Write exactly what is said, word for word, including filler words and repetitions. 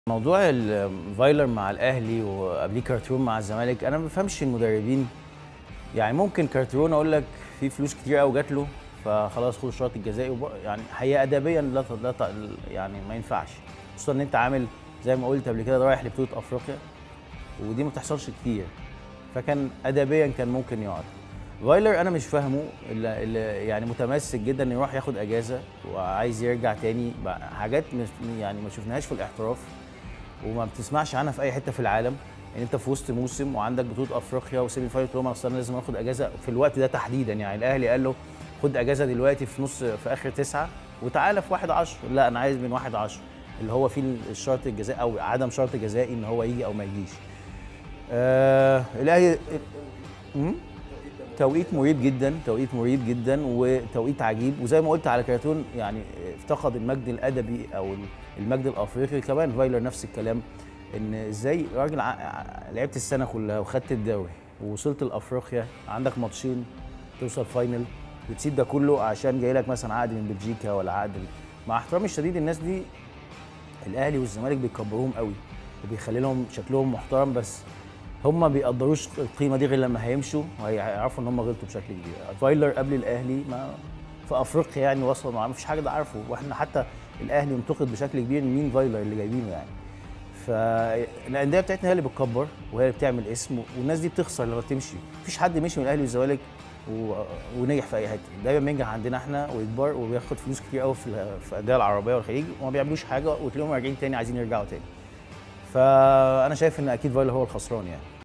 موضوع الفايلر مع الاهلي وقبليه كارترون مع الزمالك، انا ما بفهمش المدربين. يعني ممكن كارترون اقول لك في فلوس كتير قوي جات له فخلاص خد الشرط الجزائي وب... يعني هي ادبيا لا ت- لا ت- يعني ما ينفعش، خصوصا ان انت عامل زي ما قلت قبل كده رايح لبطوله افريقيا ودي ما بتحصلش كتير، فكان ادبيا كان ممكن يقعد. فايلر انا مش فاهمه، اللي اللي يعني متمسك جدا انه يروح ياخد اجازه وعايز يرجع تاني بقى حاجات مش يعني ما شفناهاش في الاحتراف وما بتسمعش عنها في اي حته في العالم. ان انت في وسط موسم وعندك بطوله افريقيا وسيمي فاينل تقول لهم اصل انا لازم اخد اجازه في الوقت ده تحديدا. يعني الاهلي قال له خد اجازه دلوقتي في نص في اخر تسعه وتعالى في واحد عشر، لا انا عايز من واحد عشر اللي هو فيه الشرط الجزائي او عدم شرط جزائي ان هو يجي او ما يجيش. آه الاهلي مم؟ توقيت مريب جدا، توقيت مريب جدا وتوقيت عجيب، وزي ما قلت على كرتون يعني افتقد المجد الادبي او المجد الافريقي. كمان فايلر نفس الكلام، ان ازاي راجل ع- ع- لعبت السنه كلها وخدت الدوري ووصلت لافريقيا، عندك ماتشين توصل فاينل وتسيب ده كله عشان جاي لك مثلا عقد من بلجيكا ولا عقد. مع احترامي الشديد الناس دي الاهلي والزمالك بيكبروهم قوي وبيخلي لهم شكلهم محترم، بس هم ما بيقدروش القيمه دي غير لما هيمشوا وهيعرفوا ان هم غلطوا بشكل كبير. فايلر قبل الاهلي ما في افريقيا يعني وصل، ما فيش حاجه ده عارفه، واحنا حتى الاهلي انتقد بشكل كبير مين فايلر اللي جايبينه يعني. فالانديه بتاعتنا هي اللي بتكبر وهي اللي بتعمل اسم، والناس دي بتخسر لما تمشي. مفيش حد مشي من الاهلي والزمالك و... ونجح في اي حته، دايما بينجح عندنا احنا ويكبر وبياخد فلوس كتير قوي في في الانديه العربيه والخليج وما بيعملوش حاجه وتلاقيهم راجعين تاني عايزين يرجعوا تاني. فانا شايف ان اكيد فايلر هو الخسران يعني.